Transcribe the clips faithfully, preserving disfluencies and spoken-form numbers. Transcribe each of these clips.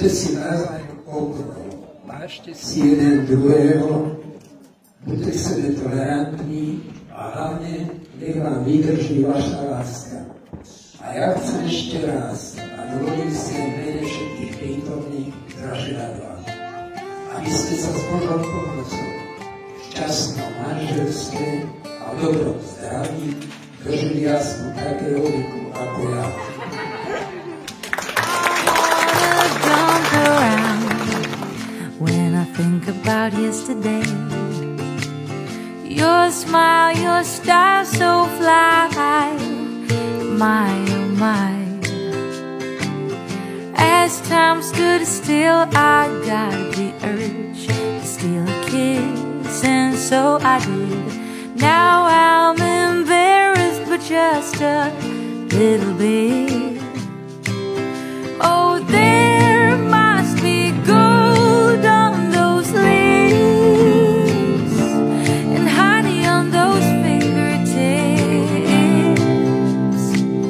Buďte si navzájom oponou, vážte si jeden druhého, buďte k sebe tolerantní a hlavne nech vám vydrží vaša láska. A ja chcem ešte raz a dovolím si aj mene všetkých prítomných zaželať vám, aby ste sa s Božou pomocou v šťastnom manželstve a v dobrom zdraví dožili aspoň takého veku ako ja. When I think about yesterday, your smile, your style so fly, my oh my. As time stood still, I got the urge to steal a kiss, and so I did. Now I'm embarrassed, but just a little bit. Oh, there must be gold on those lips and honey on those fingertips.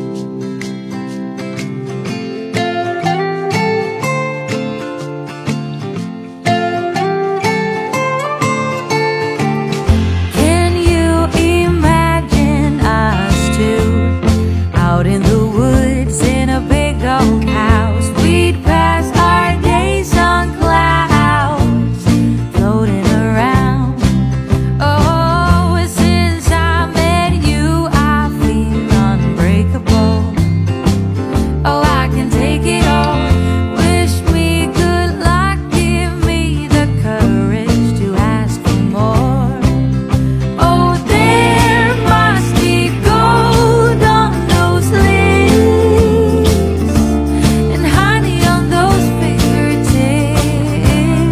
Can you imagine us two out in the woods in a big old house? We'd pass our days on clouds floating around. Oh, since I met you, I feel unbreakable. Oh, I can take it all. Wish me good luck, give me the courage to ask for more. Oh, there must be gold on those lips and honey on those fingertips.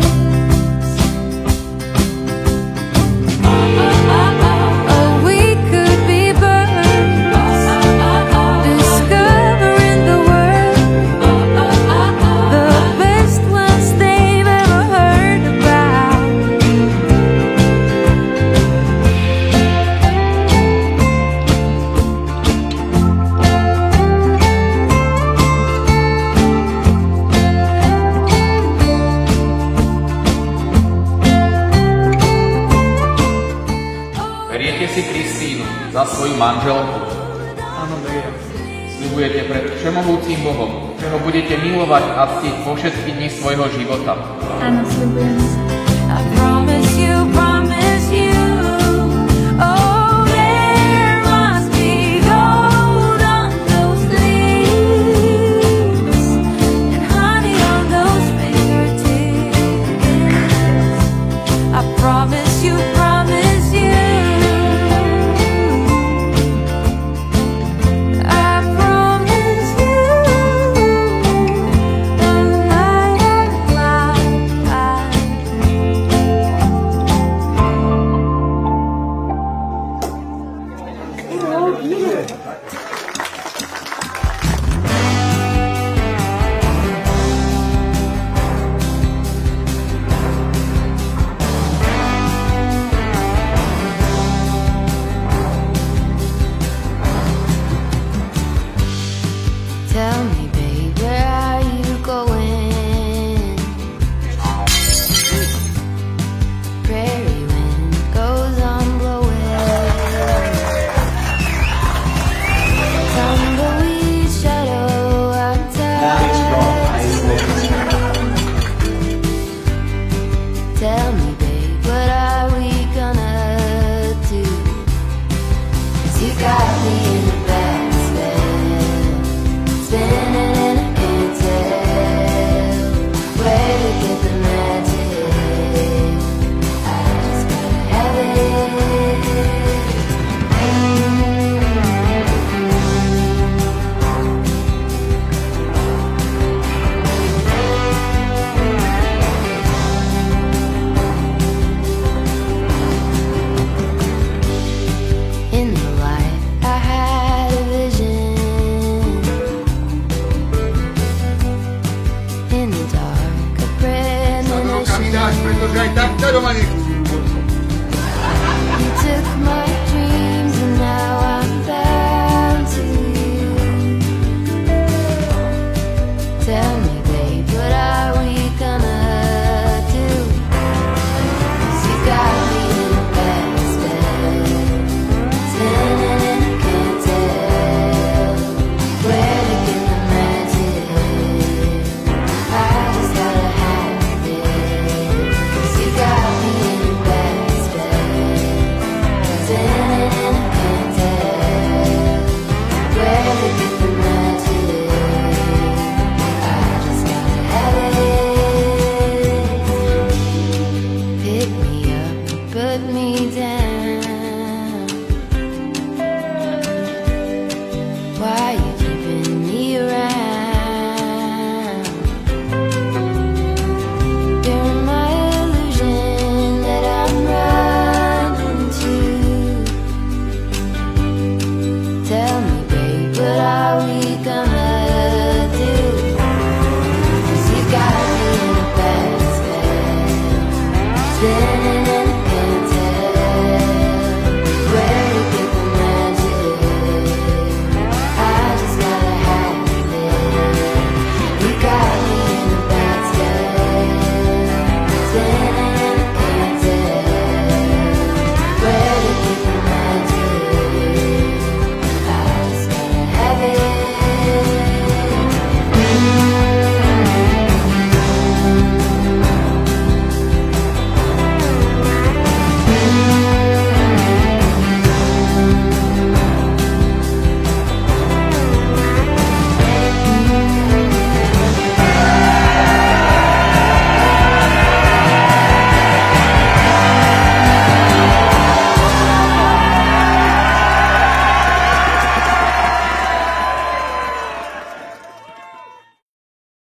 Oh, we could be birds discovering the world, the best ones they've ever heard about. Beriete si Kristínu za svoju manželku? Áno, beriem. Sľubujete pred všemohúcim Bohom, že ho budete milovať a ctiť po všetky dni svojho života? Áno, sľubujem. I promise you, promise you. Oh, there must be gold on those lips and honey on those fingertips. I promise you, promise you. I promise you. La, la, la. Tell me, babe, where are you going? Prairie wind goes on blowing. Tumbleweed shadow outside. Tell me, babe, what are we gonna do? 'Cause you got me in the backseat, spinning and I can't tell where to get the magic. I just gotta have it. In the light, I had a vision. In the dark, a premonition. Pretože aj takto doma nechcú. You took my